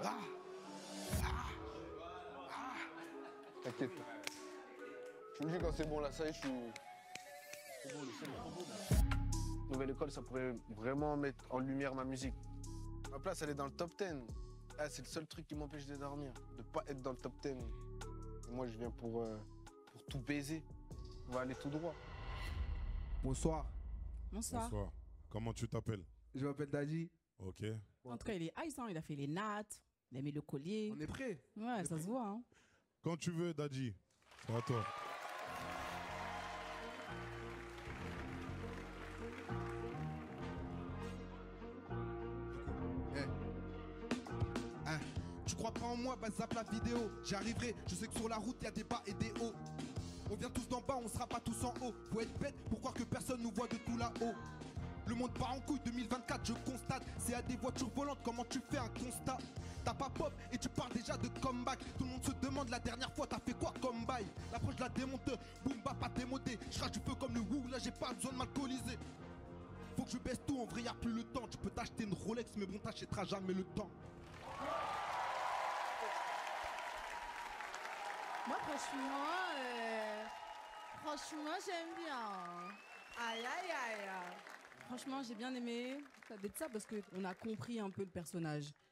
T'inquiète. Je me dis quand c'est bon là, ça y est, je suis... C'est bon, c'est bon. Nouvelle école, ça pourrait vraiment mettre en lumière ma musique. Ma place, elle est dans le top 10. Ah, c'est le seul truc qui m'empêche de dormir, de pas être dans le top 10. Et moi, je viens pour tout baiser. On va aller tout droit. Bonsoir. Bonsoir. Bonsoir. Comment tu t'appelles? Je m'appelle Daddy. Ok. En tout cas, il est ice, hein. Il a fait les nattes, il a mis le collier. On est prêt? Ouais, ça se voit. Hein. Quand tu veux, Daddy. C'est à toi. Tu crois pas en moi, bah zappe la vidéo. J'y arriverai, je sais que sur la route y a des bas et des hauts. On vient tous d'en bas, on sera pas tous en haut. Faut être bête pour croire que personne nous voit de tout là-haut. Le monde part en couille 2024, je constate. C'est à des voitures volantes, comment tu fais un constat? T'as pas pop et tu parles déjà de comeback. Tout le monde se demande la dernière fois t'as fait quoi comme bail. L'approche de la démonte, boum bap pas démodé. Je crache du feu comme le wou, là j'ai pas besoin de m'alcooliser. Faut que je baisse tout, en vrai y'a plus le temps. Tu peux t'acheter une Rolex mais bon t'achèteras jamais le temps. Moi, franchement, j'aime bien. Aïe, aïe, aïe. Franchement, j'ai bien aimé. Ça doit être ça parce qu'on a compris un peu le personnage.